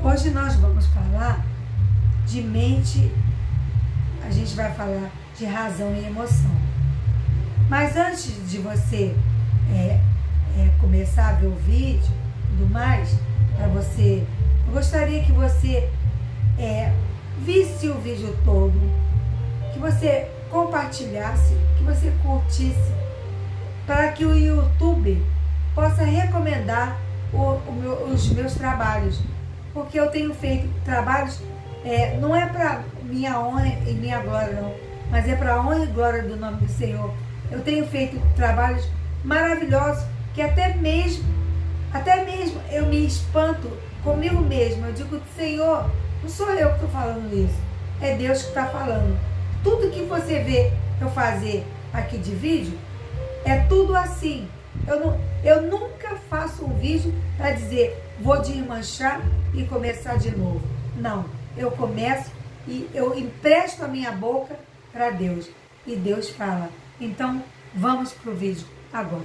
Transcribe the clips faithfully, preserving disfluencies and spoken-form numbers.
Hoje nós vamos falar de mente, a gente vai falar de razão e emoção. Mas antes de você é, é, começar a ver o vídeo e tudo mais, para você, eu gostaria que você é, visse o vídeo todo, que você compartilhasse, que você curtisse, para que o YouTube possa recomendar o, o meu, os meus trabalhos, porque eu tenho feito trabalhos, é, não é para minha honra e minha glória não, mas é para a honra e glória do nome do Senhor. Eu tenho feito trabalhos maravilhosos, que até mesmo, até mesmo eu me espanto comigo mesmo. Eu digo, Senhor, não sou eu que estou falando isso, é Deus que está falando. Tudo que você vê eu fazer aqui de vídeo, é tudo assim. Eu, não, eu nunca faço um vídeo para dizer, vou desmanchar e começar de novo. Não, eu começo e eu empresto a minha boca para Deus. E Deus fala. Então, vamos para o vídeo agora.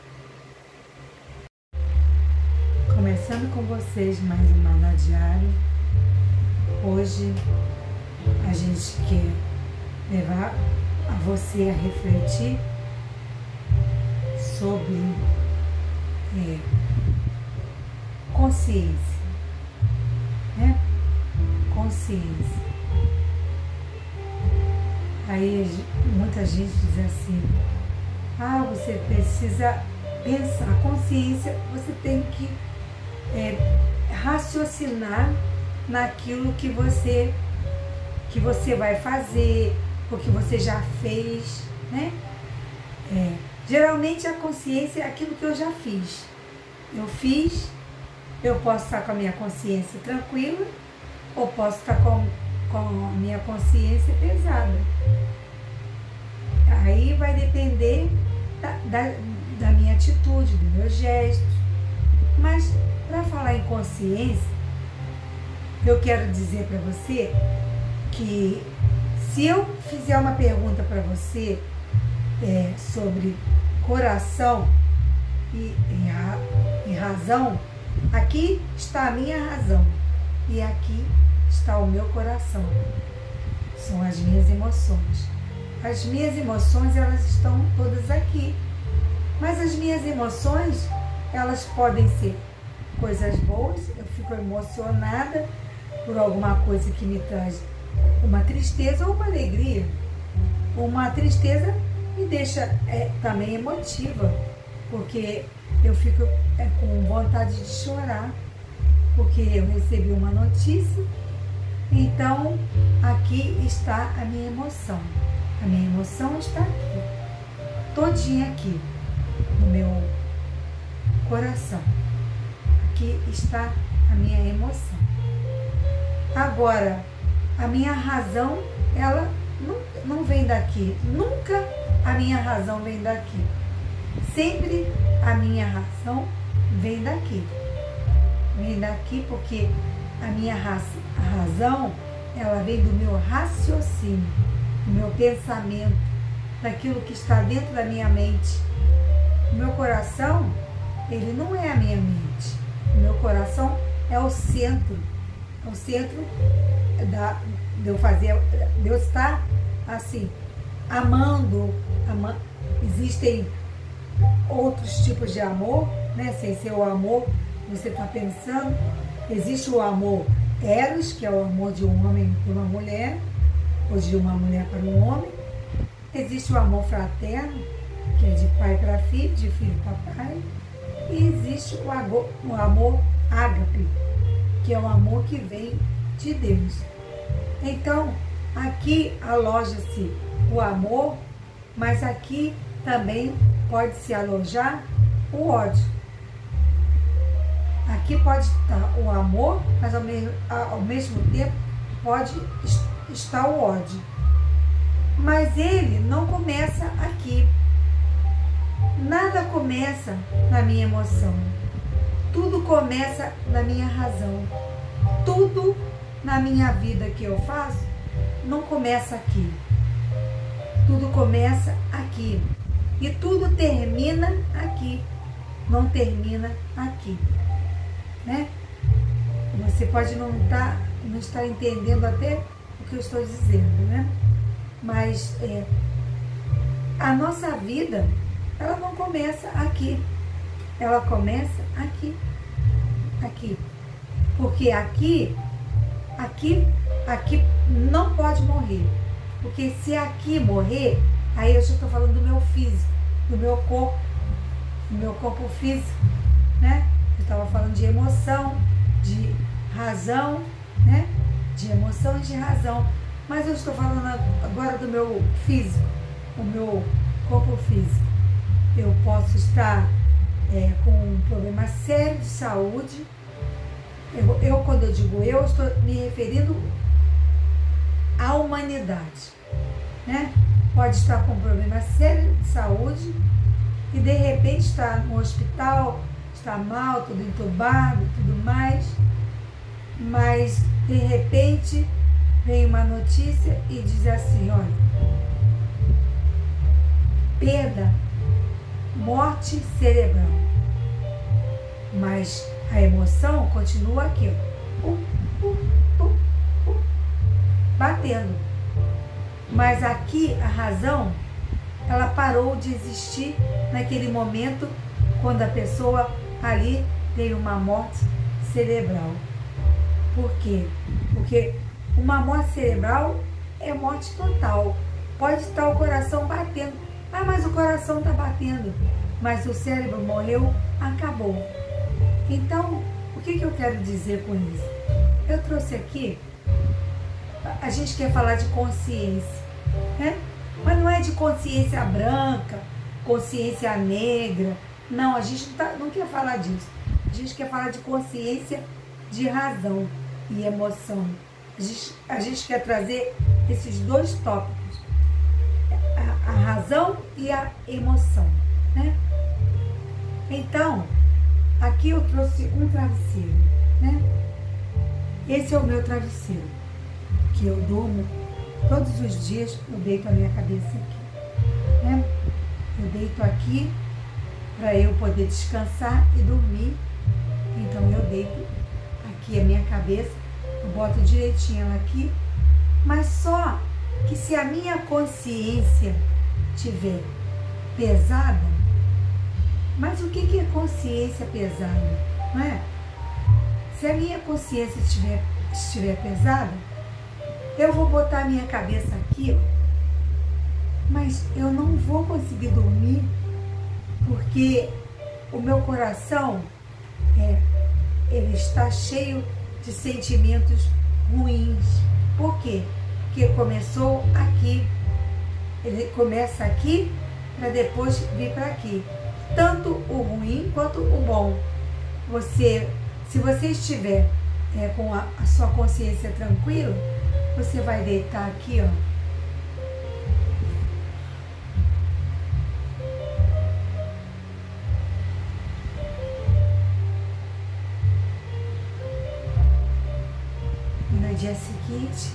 Começando com vocês mais um Maná Diário. Hoje a gente quer levar a você a refletir sobre é, consciência, né? Consciência. Aí muita gente diz assim, ah, você precisa pensar. Consciência, você tem que é, raciocinar naquilo que você, que você vai fazer, o que você já fez, né? É, geralmente a consciência é aquilo que eu já fiz. Eu fiz, eu posso estar com a minha consciência tranquila, ou posso estar com, com a minha consciência pesada. Aí vai depender da, da, da minha atitude, dos meus gestos. Mas, para falar em consciência, eu quero dizer para você que se eu fizer uma pergunta para você é, sobre coração e, e, ra, e razão, aqui está a minha razão e aqui está o meu coração. São as minhas emoções. As minhas emoções, elas estão todas aqui. Mas as minhas emoções, elas podem ser coisas boas, eu fico emocionada por alguma coisa que me traz uma tristeza ou uma alegria. Uma tristeza me deixa é, também emotiva, porque eu fico é, com vontade de chorar, porque eu recebi uma notícia. Então, aqui está a minha emoção. A minha emoção está aqui, todinha aqui, no meu coração. Aqui está a minha emoção. Agora, a minha razão, ela não, não vem daqui. Nunca a minha razão vem daqui. Sempre a minha razão vem daqui. Vem daqui porque a minha raz, a razão, ela vem do meu raciocínio, do meu pensamento, daquilo que está dentro da minha mente. O meu coração, ele não é a minha mente. O meu coração é o centro. É o centro da, de eu fazer, de eu estar assim, amando, ama, existem outros tipos de amor, né? Sem ser o amor que você está pensando. Existe o amor eros, que é o amor de um homem para uma mulher, ou de uma mulher para um homem. Existe o amor fraterno, que é de pai para filho, de filho para pai. E existe o amor, o amor ágape, que é o amor que vem de Deus. Então, aqui aloja-se o amor, mas aqui também pode se alojar o ódio. Aqui pode estar o amor, mas ao mesmo, ao mesmo tempo pode estar o ódio. Mas ele não começa aqui. Nada começa na minha emoção. Tudo começa na minha razão. Tudo na minha vida que eu faço não começa aqui. Tudo começa aqui. E tudo termina aqui. Não termina aqui. Né? Você pode não estar, não estar entendendo até o que eu estou dizendo, né? Mas é, a nossa vida, ela não começa aqui. Ela começa aqui. Aqui. Porque aqui, aqui, aqui não pode morrer. Porque se aqui morrer, aí eu já estou falando do meu físico, do meu corpo, do meu corpo físico, né? Eu estava falando de emoção, de razão, né? De emoção e de razão. Mas eu estou falando agora do meu físico, o meu corpo físico. Eu posso estar é, com um problema sério de saúde. Eu, eu, quando eu digo eu, estou me referindo à humanidade, né? Pode estar com um problema sério de saúde e de repente está no hospital, está mal, tudo entubado, tudo mais, mas de repente vem uma notícia e diz assim, olha, perda, morte cerebral, mas a emoção continua aqui, ó, uh, uh, uh, uh, batendo. Mas aqui a razão, ela parou de existir naquele momento quando a pessoa ali teve uma morte cerebral. Por quê? Porque uma morte cerebral é morte total. Pode estar o coração batendo. Ah, mas o coração está batendo. Mas o cérebro morreu, acabou. Então, o que, que eu quero dizer com isso? Eu trouxe aqui, a gente quer falar de consciência, né? Mas não é de consciência branca, consciência negra. Não, a gente não, tá, não quer falar disso. A gente quer falar de consciência de razão e emoção. A gente, a gente quer trazer esses dois tópicos, a, a razão e a emoção, né? Então, aqui eu trouxe um travesseiro, né? Esse é o meu travesseiro, que eu durmo todos os dias, eu deito a minha cabeça aqui, né? Eu deito aqui para eu poder descansar e dormir. Então eu deito aqui a minha cabeça, eu boto direitinho ela aqui, mas só que se a minha consciência tiver pesada, mas o que é consciência pesada, não é? Se a minha consciência estiver, estiver pesada, eu vou botar a minha cabeça aqui, mas eu não vou conseguir dormir, porque o meu coração, é, ele está cheio de sentimentos ruins. Por quê? Porque começou aqui, ele começa aqui para depois vir para aqui. Tanto o ruim quanto o bom. Você, se você estiver é, com a, a sua consciência tranquila, você vai deitar aqui, ó. E no dia seguinte,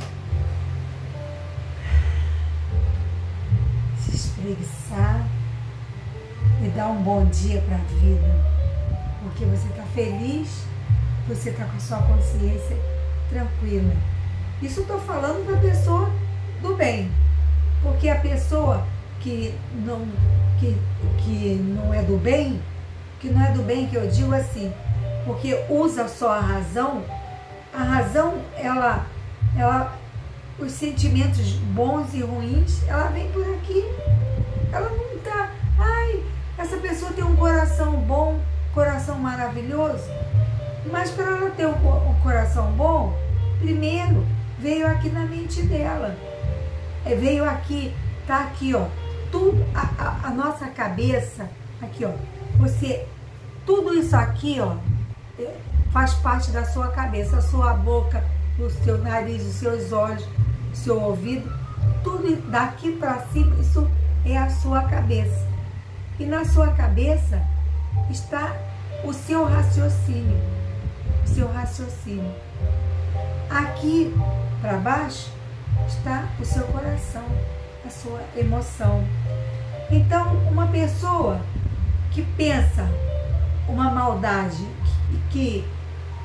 se espreguiçar e dar um bom dia para a vida, porque você está feliz, você está com a sua consciência tranquila. Isso eu estou falando para a pessoa do bem, porque a pessoa que não, que, que não é do bem, que não é do bem que eu digo assim, porque usa só a razão, a razão, ela, ela, os sentimentos bons e ruins, ela vem por aqui, ela não está, ai, essa pessoa tem um coração bom, coração maravilhoso, mas para ela ter um, um coração bom, primeiro veio aqui na mente dela, é, veio aqui, tá aqui, ó, tudo, a, a, a nossa cabeça, aqui, ó, você, tudo isso aqui, ó, é, faz parte da sua cabeça, a sua boca, o seu nariz, os seus olhos, o seu ouvido, tudo daqui para cima, isso é a sua cabeça. E na sua cabeça está o seu raciocínio, o seu raciocínio. Aqui para baixo está o seu coração, a sua emoção. Então, uma pessoa que pensa uma maldade, que, que,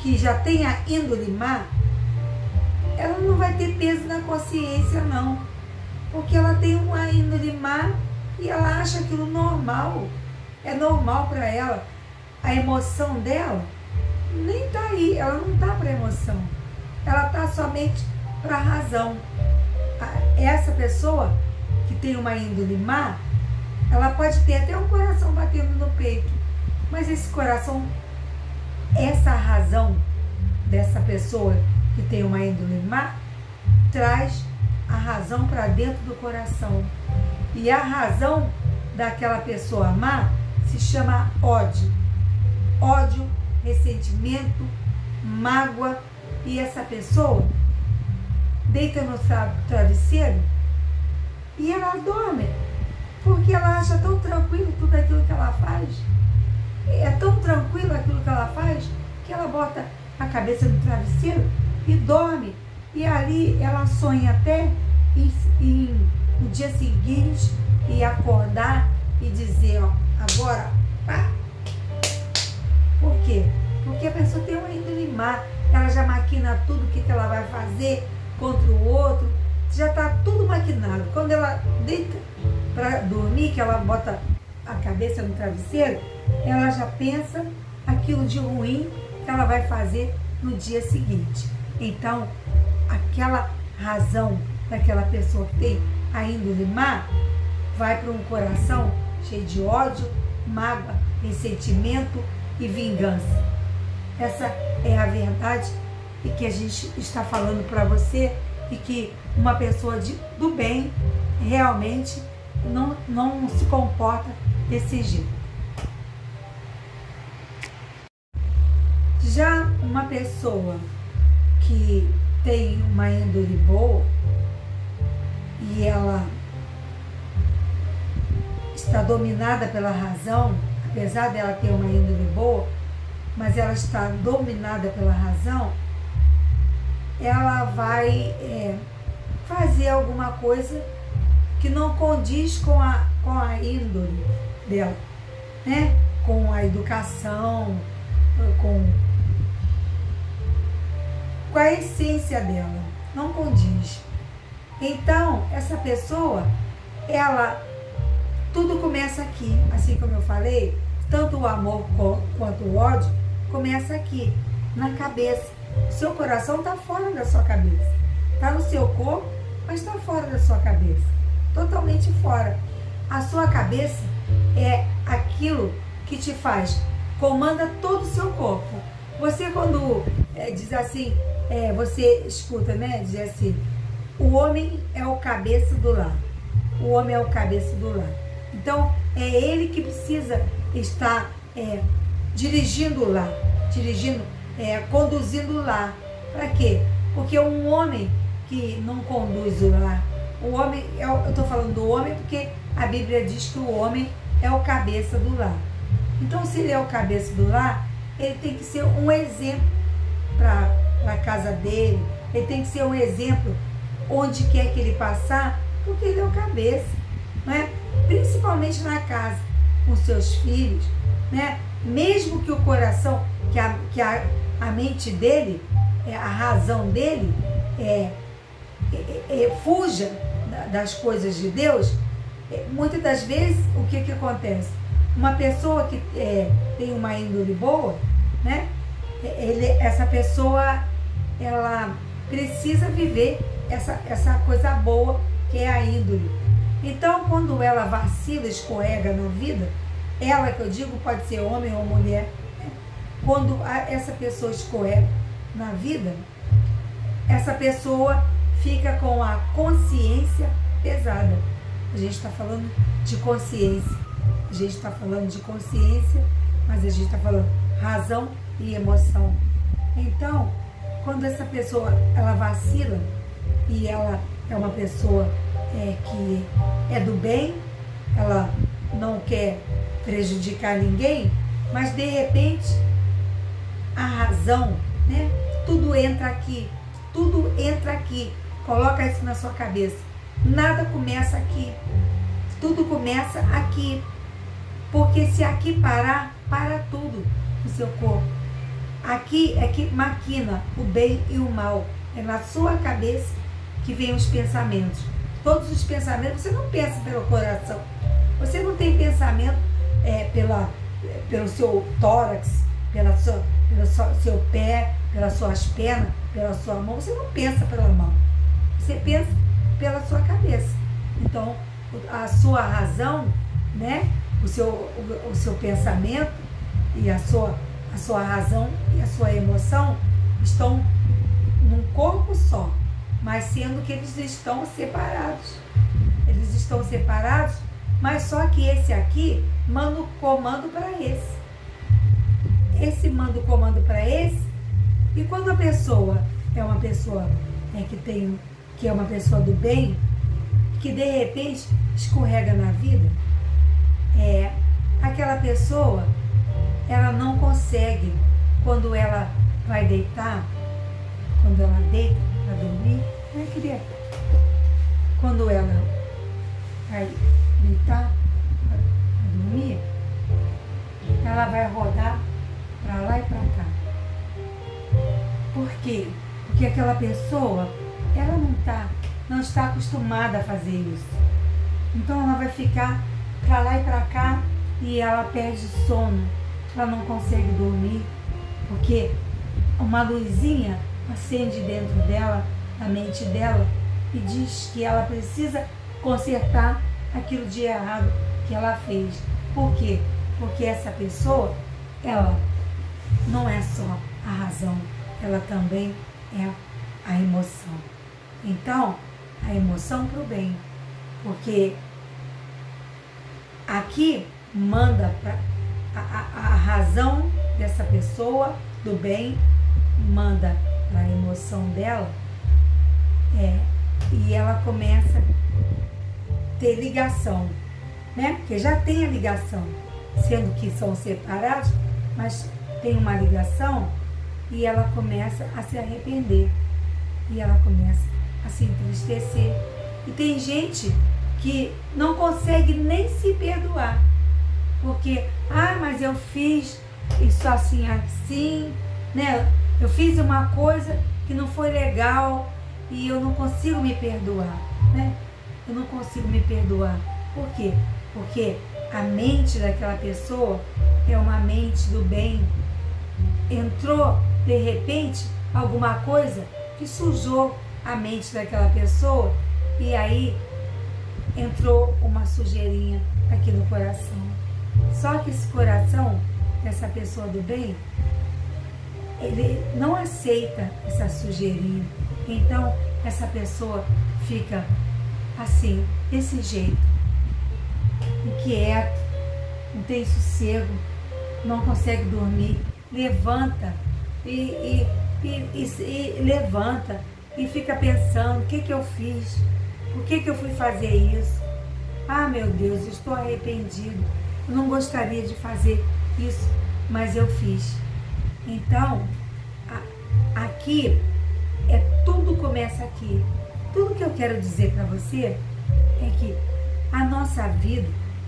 que já tem a índole má, ela não vai ter peso na consciência, não. Porque ela tem uma índole má e ela acha aquilo normal. É normal para ela. A emoção dela nem está aí, ela não está para emoção. Ela está somente para a razão. Essa pessoa que tem uma índole má, ela pode ter até um coração batendo no peito, mas esse coração, essa razão dessa pessoa que tem uma índole má, traz a razão para dentro do coração. E a razão daquela pessoa má se chama ódio. Ódio, ressentimento, mágoa. E essa pessoa deita no travesseiro e ela dorme, porque ela acha tão tranquilo tudo aquilo que ela faz. É tão tranquilo aquilo que ela faz que ela bota a cabeça no travesseiro e dorme. E ali ela sonha até em, em, no dia seguinte e acordar e dizer, ó, agora, pá. Por quê? Porque a pessoa tem uma índole má, ela já maquina tudo o que, que ela vai fazer contra o outro, já está tudo maquinado. Quando ela deita para dormir, que ela bota a cabeça no travesseiro, ela já pensa aquilo de ruim que ela vai fazer no dia seguinte. Então, aquela razão daquela pessoa que tem a índole má vai para um coração cheio de ódio, mágoa, ressentimento e vingança. Essa é a verdade e que a gente está falando para você, e que uma pessoa de, do bem realmente não, não se comporta desse jeito. Já uma pessoa que tem uma índole boa e ela está dominada pela razão, apesar dela ter uma índole boa, mas ela está dominada pela razão, ela vai é, fazer alguma coisa que não condiz com a, com a índole dela, né? Com a educação, com, com a essência dela, não condiz. Então, essa pessoa, ela, tudo começa aqui, assim como eu falei, tanto o amor quanto o ódio começa aqui, na cabeça. O seu coração está fora da sua cabeça, está no seu corpo, mas está fora da sua cabeça, totalmente fora. A sua cabeça é aquilo que te faz, comanda todo o seu corpo. Você quando é, diz assim, é, você escuta, né, diz assim, o homem é o cabeça do lar, o homem é o cabeça do lar. Então, é ele que precisa estar é, dirigindo o lar, dirigindo, é, conduzindo o lar. Para quê? Porque um homem que não conduz o lar, o homem, eu estou falando do homem porque a Bíblia diz que o homem é o cabeça do lar. Então, se ele é o cabeça do lar, ele tem que ser um exemplo para a casa dele, ele tem que ser um exemplo onde quer que ele passar, porque ele é o cabeça, não é? Principalmente na casa, com seus filhos, né? Mesmo que o coração, que a, que a, a mente dele, a razão dele, é, é, é, fuja das coisas de Deus, é, muitas das vezes, o que, que acontece? Uma pessoa que é, tem uma índole boa, né? Ele, essa pessoa, ela precisa viver essa, essa coisa boa que é a índole. Então, quando ela vacila, escorrega na vida, ela, que eu digo, pode ser homem ou mulher, né? Quando a, essa pessoa escorrega na vida, essa pessoa fica com a consciência pesada. A gente está falando de consciência, a gente está falando de consciência, mas a gente está falando razão e emoção. Então, quando essa pessoa, ela vacila, e ela é uma pessoa é, que é do bem, ela não quer prejudicar ninguém, mas de repente a razão, né? Tudo entra aqui, tudo entra aqui. Coloca isso na sua cabeça. Nada começa aqui, tudo começa aqui. Porque se aqui parar, para tudo no seu corpo. aqui é que maquina o bem e o mal. É na sua cabeça que vem os pensamentos. Todos os pensamentos, você não pensa pelo coração. Você não tem pensamento é, pela, pelo seu tórax, pela sua, pelo seu pé, pelas suas pernas, pela sua mão. Você não pensa pela mão. Você pensa pela sua cabeça. Então, a sua razão, né? O seu, o, o seu pensamento e a sua, a sua razão e a sua emoção estão num corpo só, mas sendo que eles estão separados. Eles estão separados, mas só que esse aqui manda o comando para esse. Esse manda o comando para esse. E quando a pessoa é uma pessoa é, que, tem, que é uma pessoa do bem, que de repente escorrega na vida, é, aquela pessoa, ela não consegue, quando ela vai deitar, quando ela deita para dormir, né, queria? Quando ela vai deitar para dormir, ela vai rodar para lá e para cá. Por quê? Porque aquela pessoa, ela não está não está acostumada a fazer isso. Então ela vai ficar para lá e para cá e ela perde sono. Ela não consegue dormir, porque uma luzinha acende dentro dela, na mente dela, e diz que ela precisa consertar aquilo de errado que ela fez. Por quê? Porque essa pessoa, ela não é só a razão, ela também é a emoção. Então, a emoção para o bem, porque aqui manda pra, a, a, a razão dessa pessoa do bem, manda para a emoção dela, é, e ela começa a ter ligação, né? Porque já tem a ligação, sendo que são separados, mas tem uma ligação, e ela começa a se arrepender, e ela começa a se entristecer. E tem gente que não consegue nem se perdoar, porque, ah, mas eu fiz isso assim, assim, né? Eu fiz uma coisa que não foi legal e eu não consigo me perdoar, né? Eu não consigo me perdoar. Por quê? Porque a mente daquela pessoa é uma mente do bem. Entrou, de repente, alguma coisa que sujou a mente daquela pessoa, e aí entrou uma sujeirinha aqui no coração. Só que esse coração dessa pessoa do bem, ele não aceita essa sujeirinha. Então essa pessoa fica assim, desse jeito, inquieto, não tem sossego, não consegue dormir, levanta e, e, e, e, e levanta e fica pensando, o que que eu fiz? Por que que eu fui fazer isso? Ah, meu Deus, eu estou arrependido. Eu não gostaria de fazer isso, mas eu fiz. Então, a, aqui, é tudo começa aqui. Tudo que eu quero dizer para você é que a nossa vida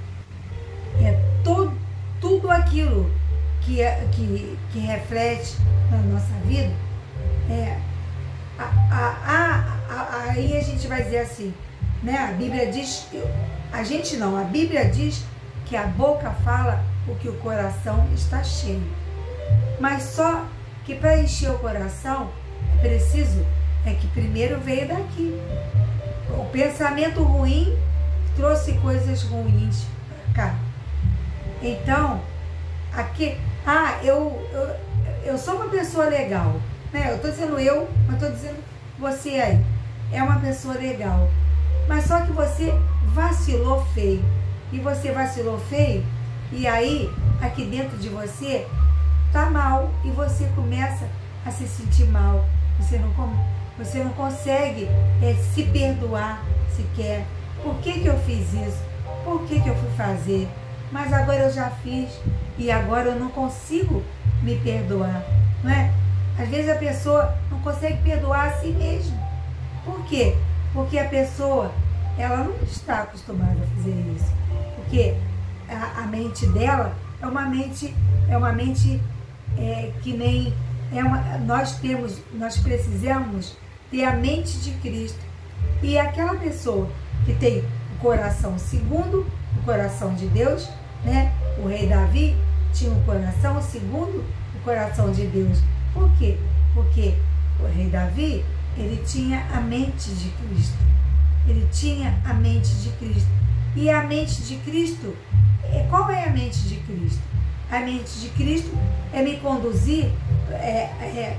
é todo, tudo aquilo que, é, que, que reflete na nossa vida. É, a, a, a, a, aí a gente vai dizer assim, né? A Bíblia diz, a gente não, a Bíblia diz que a boca fala o que o coração está cheio. Mas só que para encher o coração, é preciso, é que primeiro veio daqui. O pensamento ruim trouxe coisas ruins para cá. Então, aqui, ah, eu, eu, eu sou uma pessoa legal, né? Eu estou dizendo eu, mas estou dizendo você aí. É uma pessoa legal. Mas só que você vacilou feio. E você vacilou feio, e aí, aqui dentro de você, tá mal. E você começa a se sentir mal. Você não, você não consegue é, se perdoar sequer. Por que que eu fiz isso? Por que que eu fui fazer? Mas agora eu já fiz e agora eu não consigo me perdoar, não é? Às vezes a pessoa não consegue perdoar a si mesma. Por quê? Porque a pessoa, ela não está acostumada a fazer isso. Porque a, a mente dela é uma mente, é uma mente é, que nem é uma, nós temos, nós precisamos ter a mente de Cristo. E aquela pessoa que tem o coração segundo o coração de Deus, né? O rei Davi tinha um coração segundo o coração de Deus. Por quê? Porque o rei Davi, ele tinha a mente de Cristo. Ele tinha a mente de Cristo. E a mente de Cristo, qual é a mente de Cristo? A mente de Cristo é me conduzir é, é,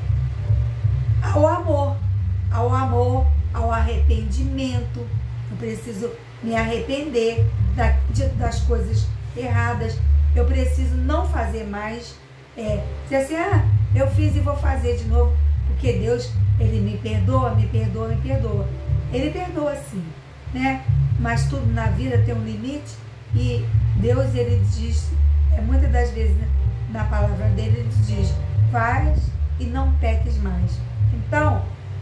ao amor, ao amor, ao arrependimento. Eu preciso me arrepender da, de, das coisas erradas. Eu preciso não fazer mais. É, se assim, ah, eu fiz e vou fazer de novo, porque Deus, Ele me perdoa, me perdoa, me perdoa. Ele perdoa sim, né? Mas tudo na vida tem um limite e Deus, Ele diz, é, muitas das vezes, né, na palavra dele, Ele diz, faz e não peques mais. Então,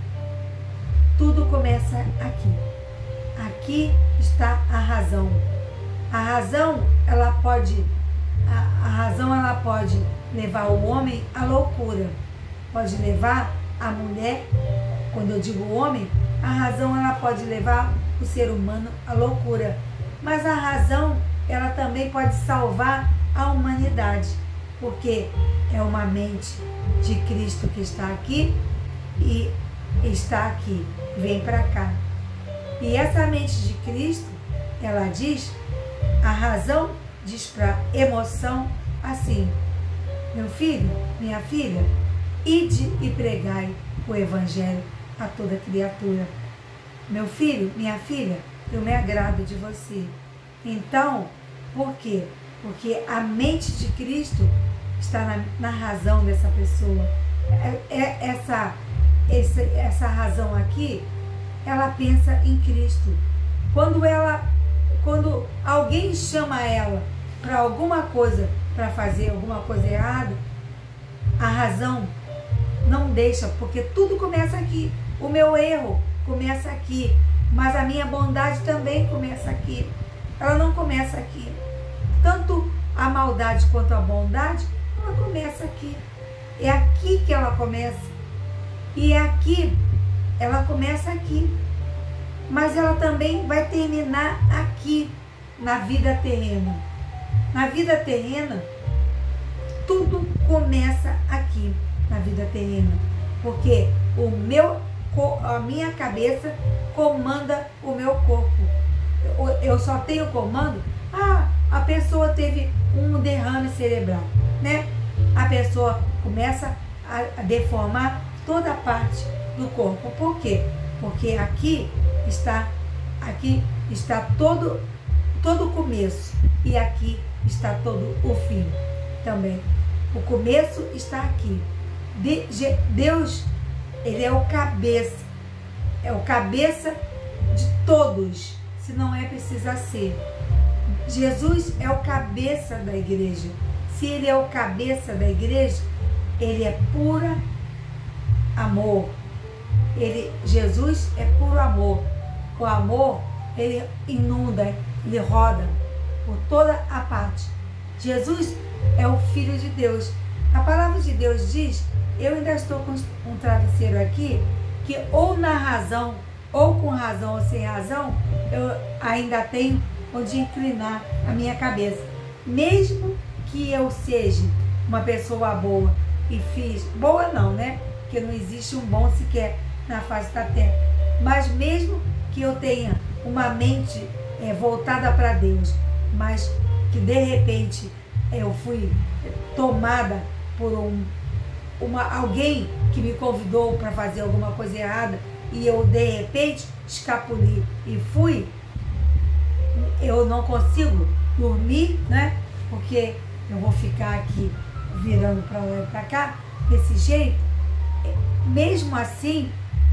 tudo começa aqui. Aqui está a razão. A razão, ela pode, a, a razão, ela pode levar o homem à loucura. Pode levar a mulher, quando eu digo homem, a razão, ela pode levar o ser humano à loucura. Mas a razão, ela também pode salvar a humanidade. Porque é uma mente de Cristo que está aqui e está aqui. Vem para cá. E essa mente de Cristo, ela diz, a razão diz para a emoção assim, meu filho, minha filha, ide e pregai o evangelho a toda criatura. Meu filho, minha filha, eu me agrado de você. Então, por quê? Porque a mente de Cristo está na, na razão dessa pessoa. É, é, essa, essa, essa razão aqui, ela pensa em Cristo. Quando ela, quando alguém chama ela para alguma coisa, para fazer alguma coisa errada, a razão não deixa, porque tudo começa aqui. O meu erro começa aqui, mas a minha bondade também começa aqui. Ela não começa aqui. Tanto a maldade quanto a bondade, ela começa aqui. É aqui que ela começa. E é aqui, ela começa aqui. Mas ela também vai terminar aqui, na vida terrena. Na vida terrena, tudo começa aqui, na vida terrena. Porque o meu, a minha cabeça comanda o meu corpo. Eu só tenho comando, ah, a pessoa teve um derrame cerebral, né? A pessoa começa a deformar toda a parte do corpo. Por quê? Porque aqui está, aqui está todo, todo o começo e aqui está todo o fim também. O começo está aqui. De, Deus, Ele é o cabeça, é o cabeça de todos, se não é, precisa ser. Jesus é o cabeça da igreja. Se Ele é o cabeça da igreja, Ele é pura amor. Ele, Jesus é puro amor. O amor, ele inunda, ele roda por toda a parte. Jesus é o Filho de Deus. A palavra de Deus diz, eu ainda estou com um travesseiro aqui, que ou na razão, ou com razão ou sem razão, eu ainda tenho onde inclinar a minha cabeça. Mesmo que eu seja uma pessoa boa e fiz, boa não, né? Porque não existe um bom sequer na face da terra. Mas mesmo que eu tenha uma mente é, voltada para Deus, mas que de repente eu fui tomada por um, uma, alguém que me convidou para fazer alguma coisa errada e eu de repente escapuli e fui, eu não consigo dormir, né? Porque eu vou ficar aqui virando para lá e para cá, desse jeito. Mesmo assim,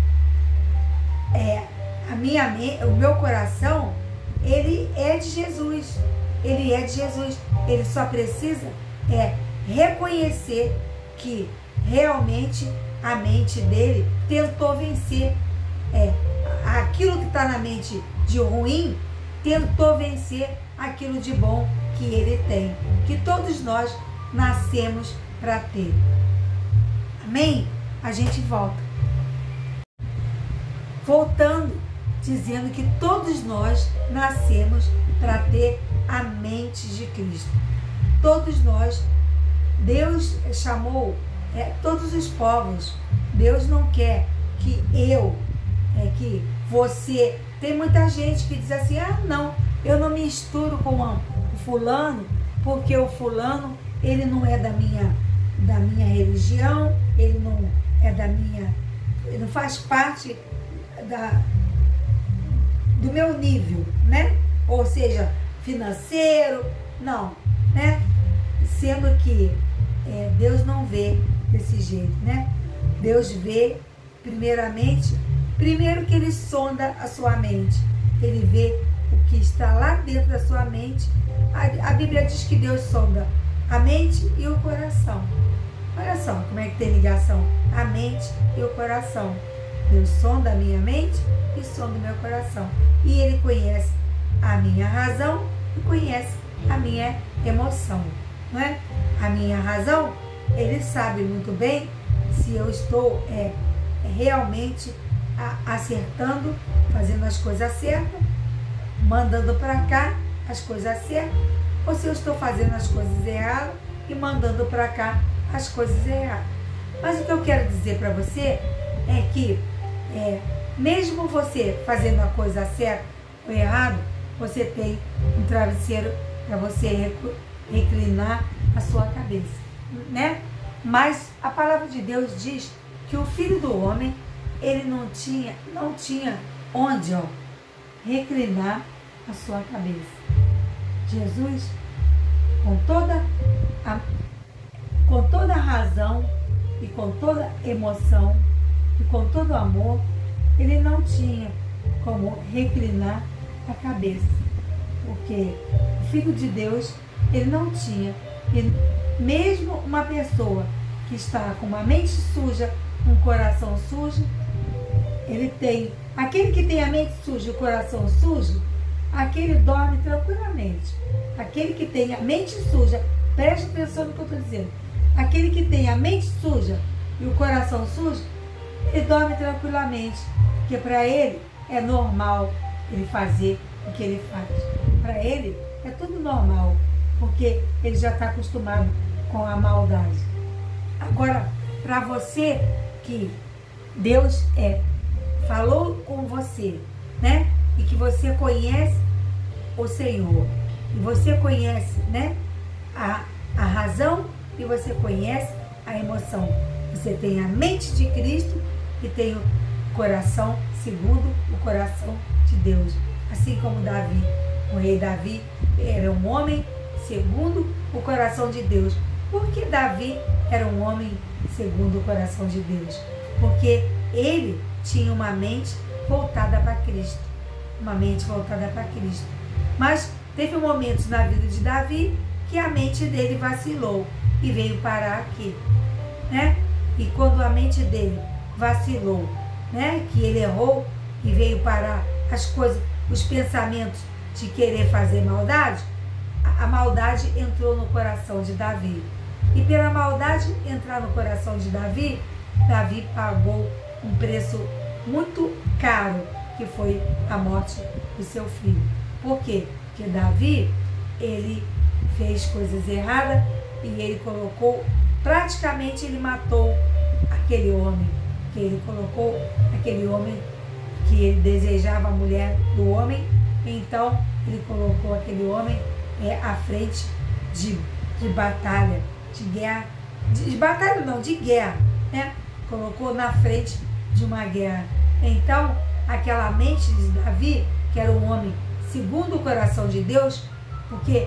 é, a minha, o meu coração, ele é de Jesus. Ele é de Jesus. Ele só precisa é, reconhecer que realmente a mente dele tentou vencer. É, aquilo que está na mente de ruim tentou vencer aquilo de bom que ele tem. Que todos nós nascemos para ter. amém, a gente volta. Voltando, dizendo que todos nós nascemos para ter a mente de Cristo. Todos nós, Deus chamou é, todos os povos. Deus não quer que eu, é, que você... Tem muita gente que diz assim, ah, não, eu não me misturo com o fulano, porque o fulano, ele não é da minha, da minha religião, ele não é da minha... ele não faz parte da, do meu nível, né? Ou seja, financeiro, não, né? Sendo que é, Deus não vê desse jeito, né? Deus vê, primeiramente, primeiro que Ele sonda a sua mente. Ele vê o que está lá dentro da sua mente. A, a Bíblia diz que Deus sonda a mente e o coração. Olha só como é que tem ligação, a mente e o coração. Deus sonda a minha mente e sonda o meu coração. E Ele conhece a minha razão e conhece a minha emoção, não é? A minha razão, Ele sabe muito bem se eu estou é, realmente a, acertando, fazendo as coisas certas, mandando para cá as coisas certas, ou se eu estou fazendo as coisas erradas e mandando para cá as coisas erradas. Mas o que eu quero dizer para você é que é, mesmo você fazendo a coisa certa ou errado, você tem um travesseiro para você reclinar a sua cabeça, né? Mas a palavra de Deus diz que o Filho do Homem, ele não tinha, não tinha onde, ó, reclinar a sua cabeça. Jesus, com toda a, com toda a razão e com toda a emoção e com todo o amor, ele não tinha como reclinar a cabeça, porque o Filho de Deus, ele não tinha. Ele, mesmo uma pessoa que está com uma mente suja, um coração sujo, ele tem, aquele que tem a mente suja e o coração sujo, aquele dorme tranquilamente. Aquele que tem a mente suja, preste atenção no que eu estou dizendo, aquele que tem a mente suja e o coração sujo, ele dorme tranquilamente, porque para ele é normal ele fazer o que ele faz. Para ele é tudo normal, porque ele já está acostumado com a maldade. Agora, para você que Deus é, falou com você, né? E que você conhece o Senhor, e você conhece, né? A, a razão e você conhece a emoção. Você tem a mente de Cristo e tem o coração segundo o coração de Deus. Assim como Davi, o rei Davi era um homem segundo o coração de Deus. Por que Davi era um homem segundo o coração de Deus? Porque ele tinha uma mente voltada para Cristo. Uma mente voltada para Cristo. Mas teve momentos na vida de Davi que a mente dele vacilou e veio parar aqui, né? E quando a mente dele vacilou, né? Que ele errou e veio parar as coisas, os pensamentos de querer fazer maldade, a maldade entrou no coração de Davi. E pela maldade entrar no coração de Davi, Davi pagou um preço muito caro, que foi a morte do seu filho. Por quê? Porque Davi, ele fez coisas erradas e ele colocou, praticamente ele matou aquele homem, que ele colocou aquele homem que ele desejava a mulher do homem, então ele colocou aquele homem é, à frente de, de batalha, de guerra, de, de batalha não, de guerra, né? Colocou na frente de uma guerra. Então, aquela mente de Davi, que era um homem segundo o coração de Deus, porque,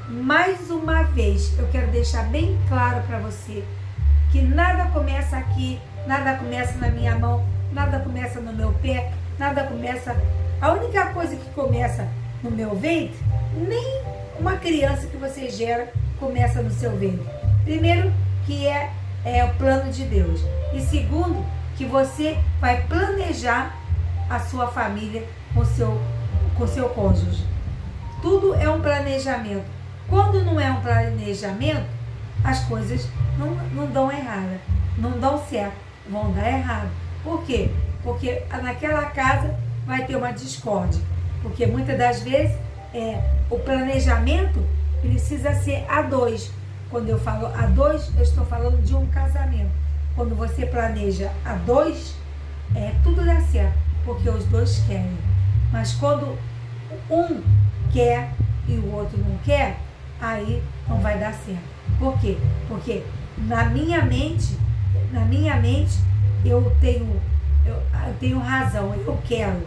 mais uma vez, eu quero deixar bem claro para você, que nada começa aqui, nada começa na minha mão, nada começa no meu pé, nada começa... A única coisa que começa no meu ventre, nem uma criança que você gera começa no seu ventre. Primeiro, que é, é o plano de Deus. E segundo, que você vai planejar a sua família com seu, com seu cônjuge. Tudo é um planejamento. Quando não é um planejamento, as coisas não, não dão errada. não dão certo, vão dar errado. Por quê? Porque naquela casa vai ter uma discórdia. Porque muitas das vezes é, o planejamento precisa ser a dois. Quando eu falo a dois, eu estou falando de um casamento. Quando você planeja a dois, é, tudo dá certo, porque os dois querem. Mas quando um quer e o outro não quer, aí não vai dar certo. Por quê? Porque na minha mente, na minha mente, eu tenho, eu, eu tenho razão, eu quero.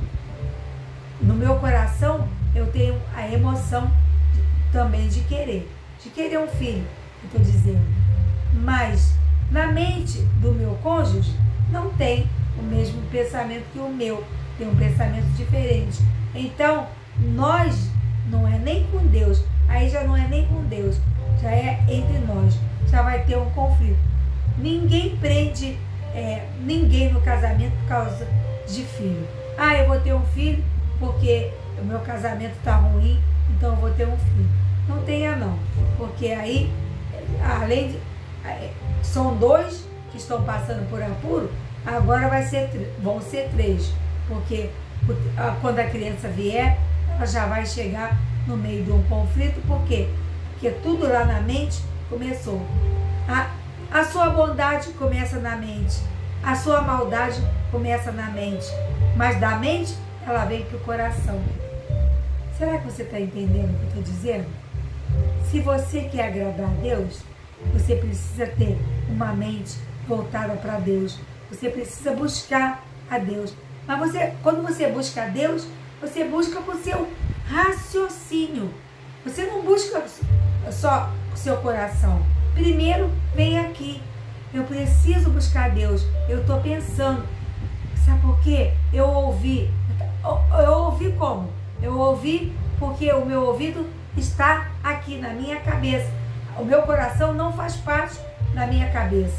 No meu coração, eu tenho a emoção também de querer, de querer um filho, eu estou dizendo. Mas na mente do meu cônjuge, não tem o mesmo pensamento que o meu, tem um pensamento diferente. Então, nós, não é nem com Deus, aí já não é nem com Deus, já é entre nós, já vai ter um conflito. Ninguém prende é, ninguém no casamento por causa de filho. Ah, eu vou ter um filho porque o meu casamento está ruim, então eu vou ter um filho. Não tenha não, porque aí, além de, são dois que estão passando por apuro, agora vai ser, vão ser três, porque quando a criança vier, ela já vai chegar no meio de um conflito. Por quê? Porque tudo lá na mente começou. A, a sua bondade começa na mente, a sua maldade começa na mente, mas da mente ela vem para o coração. Será que você está entendendo o que eu estou dizendo? Se você quer agradar a Deus, você precisa ter uma mente voltada para Deus. Você precisa buscar a Deus. Mas você, quando você busca a Deus, você busca com o seu raciocínio. Você não busca só com o seu coração. Primeiro, vem aqui. Eu preciso buscar a Deus. Eu estou pensando. Sabe por quê? Eu ouvi. Eu ouvi como? Eu ouvi porque o meu ouvido está aqui na minha cabeça. O meu coração não faz parte da minha cabeça.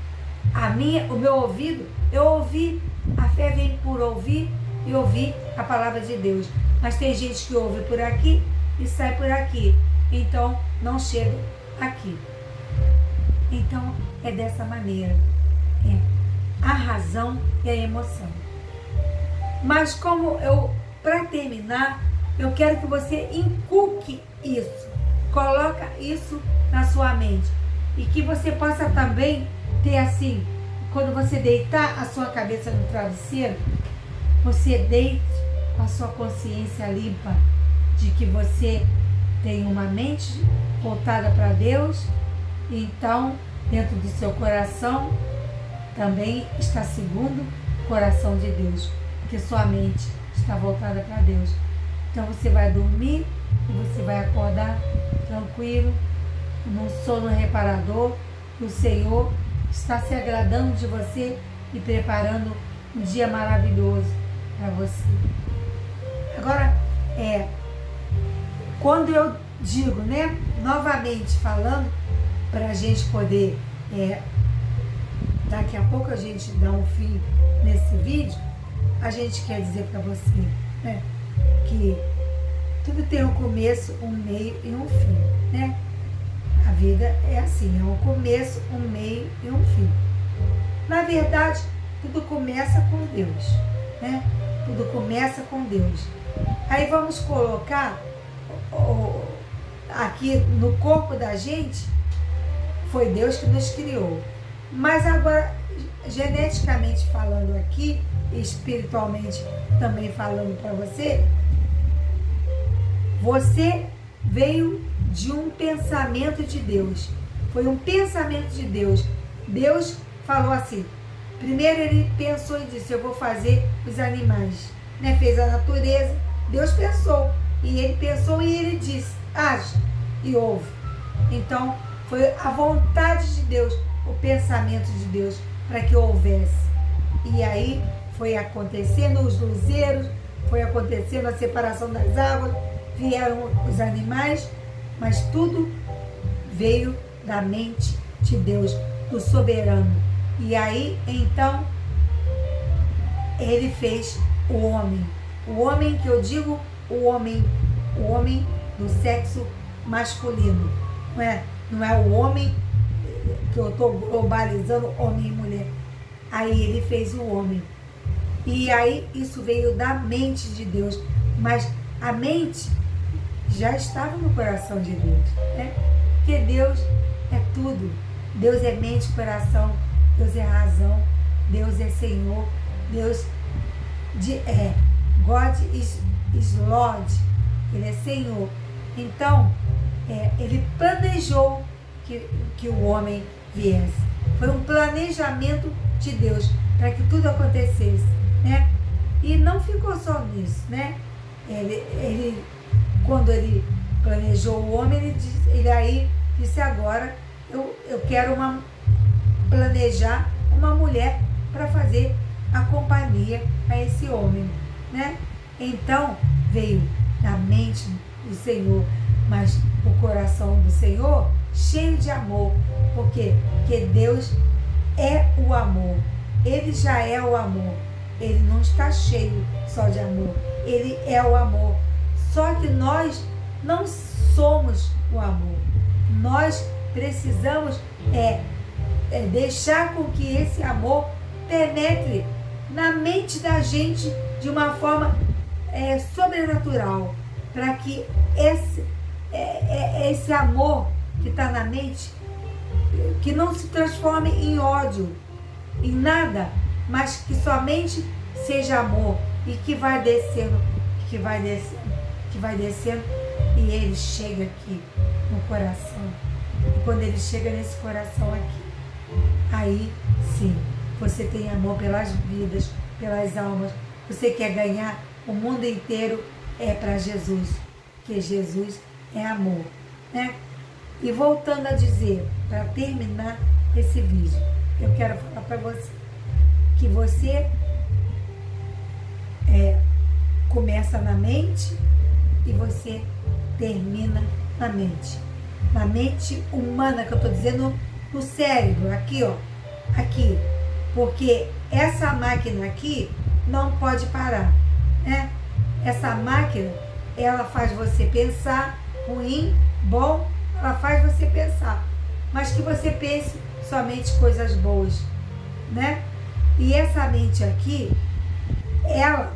A minha, o meu ouvido, eu ouvi. A fé vem por ouvir e ouvir a palavra de Deus. Mas tem gente que ouve por aqui e sai por aqui. Então, não chega aqui. Então, é dessa maneira. É a razão e a emoção. Mas como eu, para terminar, eu quero que você inculque isso. Coloca isso na sua mente. E que você possa também ter assim, quando você deitar a sua cabeça no travesseiro, você deite com a sua consciência limpa de que você tem uma mente voltada para Deus. Então, dentro do seu coração também está segundo o coração de Deus, porque sua mente está voltada para Deus. Então você vai dormir e você vai acordar tranquilo, num sono reparador. O Senhor está se agradando de você e preparando um dia maravilhoso para você. Agora, é, quando eu digo, né, novamente falando, para a gente poder, é, daqui a pouco a gente dá um fim nesse vídeo, a gente quer dizer para você, né, que tudo tem um começo, um meio e um fim, né? A vida é assim, é um começo, um meio e um fim. Na verdade, tudo começa com Deus, né? Tudo começa com Deus. Aí vamos colocar ó, aqui no corpo da gente, foi Deus que nos criou. Mas agora, geneticamente falando aqui, e espiritualmente também falando para você, você veio de um pensamento de Deus. Foi um pensamento de Deus. Deus falou assim, primeiro ele pensou e disse, eu vou fazer os animais, né? Fez a natureza, Deus pensou, e ele pensou e ele disse, haja, e houve. Então, foi a vontade de Deus, o pensamento de Deus, para que houvesse. E aí, foi acontecendo os luzeiros, foi acontecendo a separação das águas, vieram os animais, mas tudo veio da mente de Deus, do soberano. E aí, então, ele fez o homem. O homem que eu digo, o homem, o homem do sexo masculino. Não é, não é o homem que eu estou globalizando homem e mulher. Aí ele fez o homem. E aí isso veio da mente de Deus. Mas a mente já estava no coração de Deus, né? Porque Deus é tudo. Deus é mente, coração. Deus é razão. Deus é Senhor. Deus de, é God is, is Lord. Ele é Senhor. Então, é, ele planejou que, que o homem viesse. Foi um planejamento de Deus para que tudo acontecesse, né? E não ficou só nisso, né? Ele, ele quando ele planejou o homem, ele, disse, ele aí disse: agora eu, eu quero uma, planejar uma mulher para fazer a companhia a esse homem, né? Então veio da mente do Senhor, mas o coração do Senhor cheio de amor. Por quê? Porque Deus é o amor. Ele já é o amor. Ele não está cheio só de amor. Ele é o amor. Só que nós não somos o amor. Nós precisamos é, é deixar com que esse amor penetre na mente da gente de uma forma é, sobrenatural, para que esse, é, é, esse amor que está na mente, que não se transforme em ódio, em nada, mas que somente seja amor, e que vai descendo, que vai descendo, que vai descendo, e ele chega aqui no coração. E quando ele chega nesse coração aqui, aí sim, você tem amor pelas vidas, pelas almas. Você quer ganhar o mundo inteiro, é para Jesus, porque Jesus é amor, né? E voltando a dizer, para terminar esse vídeo, eu quero falar para você que você é, começa na mente e você termina na mente. Na mente humana, que eu estou dizendo, no cérebro, aqui, ó, aqui. Porque essa máquina aqui não pode parar, né? Essa máquina, ela faz você pensar ruim, bom, ela faz você pensar, mas que você pense somente coisas boas, né? E essa mente aqui, ela,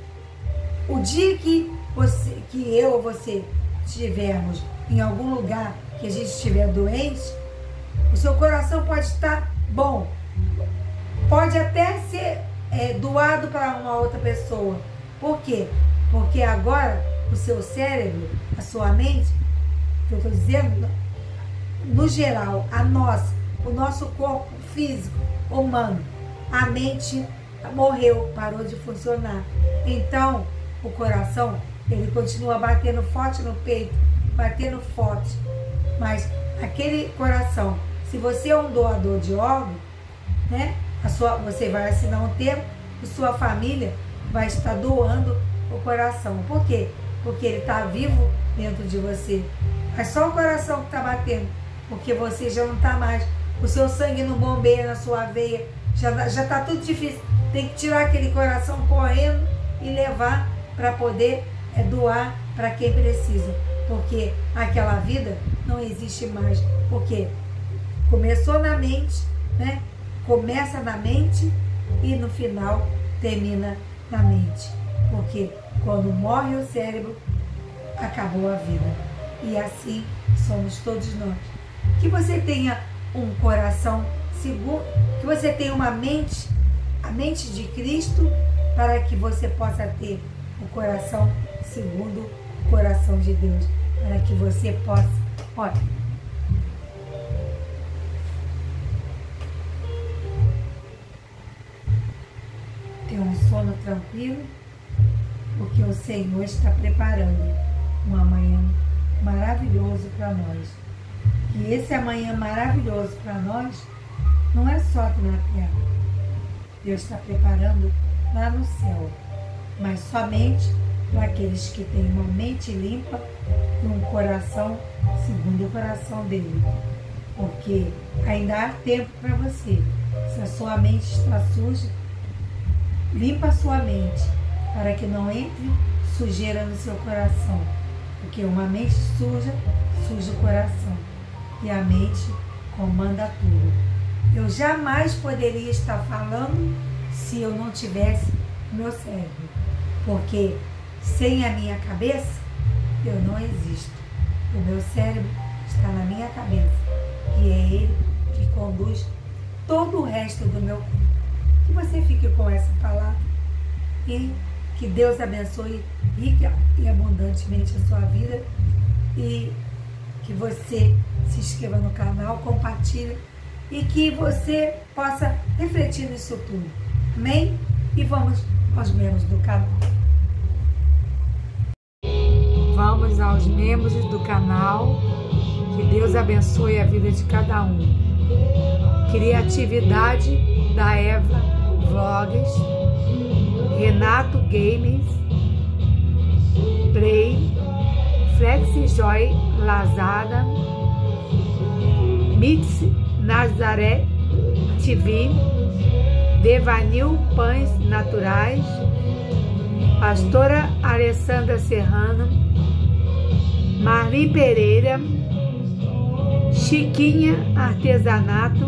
o dia que você, que eu ou você estivermos em algum lugar que a gente estiver doente, o seu coração pode estar bom, pode até ser é, doado para uma outra pessoa. Por quê? Porque agora o seu cérebro, a sua mente, que eu estou dizendo, no geral, a nossa, o nosso corpo físico, humano, a mente morreu, parou de funcionar. Então, o coração, ele continua batendo forte no peito, batendo forte. Mas aquele coração, se você é um doador de órgão, né, a sua, você vai assinar um termo e sua família vai estar doando o coração. Por quê? Porque ele está vivo dentro de você. Mas só o coração que está batendo, porque você já não está mais. O seu sangue não bombeia na sua veia, já já está tudo difícil. Tem que tirar aquele coração correndo e levar para poder é, doar para quem precisa. Porque aquela vida não existe mais. Porque começou na mente, né? Começa na mente e no final termina na mente. Porque quando morre o cérebro, acabou a vida. E assim somos todos nós. Que você tenha um coração seguro, que você tenha uma mente, a mente de Cristo, para que você possa ter o coração segundo o coração de Deus, para que você possa, olha, ter um sono tranquilo, porque o Senhor está preparando um amanhã maravilhoso para nós. E esse amanhã maravilhoso para nós não é só aqui na terra. Deus está preparando lá no céu, mas somente para aqueles que têm uma mente limpa e um coração segundo o coração dele. Porque ainda há tempo para você. Se a sua mente está suja, limpa a sua mente, para que não entre sujeira no seu coração. Porque uma mente suja, suja o coração. E a mente comanda tudo. Eu jamais poderia estar falando se eu não tivesse meu cérebro, porque sem a minha cabeça eu não existo. O meu cérebro está na minha cabeça e é ele que conduz todo o resto do meu corpo. Que você fique com essa palavra e que Deus abençoe rica e abundantemente a sua vida e que você se inscreva no canal, compartilhe e que você possa refletir nisso tudo. Amém? E vamos aos membros do canal. Vamos aos membros do canal. Que Deus abençoe a vida de cada um. Criatividade da Eva Vlogs, Renato Games, Play, FlexiJoy Lazada, Mix Nazaré T V, Devanil Pães Naturais, Pastora Alessandra Serrano, Marli Pereira, Chiquinha Artesanato,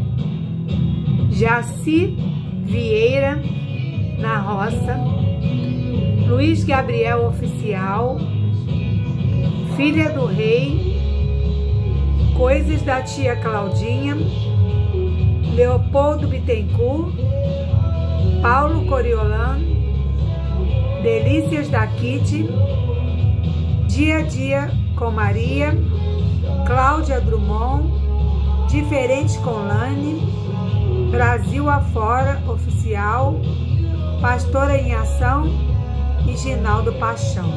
Jaci Vieira na Roça, Luiz Gabriel Oficial, Filha do Rei, Coisas da Tia Claudinha, Leopoldo Bittencourt, Paulo Coriolan, Delícias da Kitty, Dia a Dia com Maria, Cláudia Drummond, Diferente com Lani, Brasil Afora Oficial, Pastora em Ação e Ginaldo Paixão.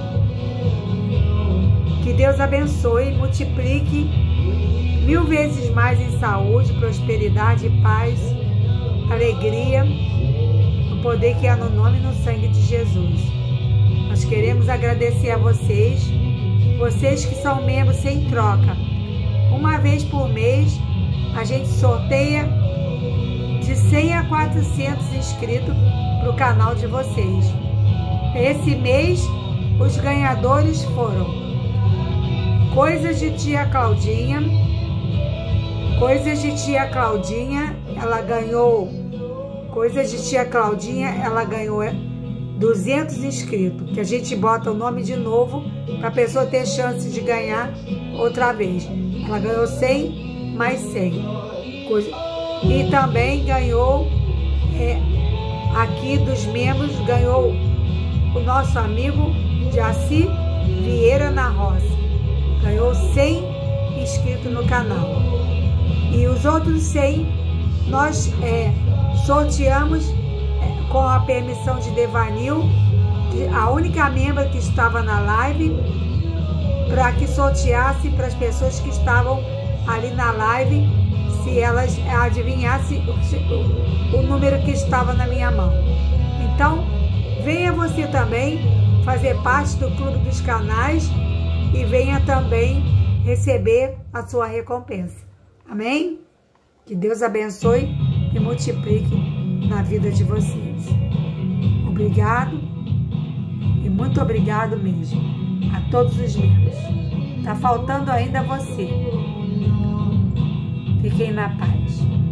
Que Deus abençoe e multiplique mil vezes mais em saúde, prosperidade, paz, alegria, no poder que há no nome e no sangue de Jesus. Nós queremos agradecer a vocês, vocês que são membros sem troca. Uma vez por mês, a gente sorteia de cem a quatrocentos inscritos para o canal de vocês. Esse mês, os ganhadores foram Coisas de Tia Claudinha. Coisas de Tia Claudinha, ela ganhou, Coisas de Tia Claudinha, ela ganhou duzentos inscritos, que a gente bota o nome de novo para a pessoa ter chance de ganhar outra vez. Ela ganhou cem mais cem. E também ganhou, é, aqui dos membros, ganhou o nosso amigo Jaci Vieira na Roça. Ganhou cem inscritos no canal. E os outros cem nós é, sorteamos é, com a permissão de Devanil, a única membro que estava na live, para que sorteasse para as pessoas que estavam ali na live, se elas adivinhassem o, o número que estava na minha mão. Então, venha você também fazer parte do Clube dos Canais e venha também receber a sua recompensa. Amém? Que Deus abençoe e multiplique na vida de vocês. Obrigado e muito obrigado mesmo a todos os membros. Tá faltando ainda você. Fiquem na paz.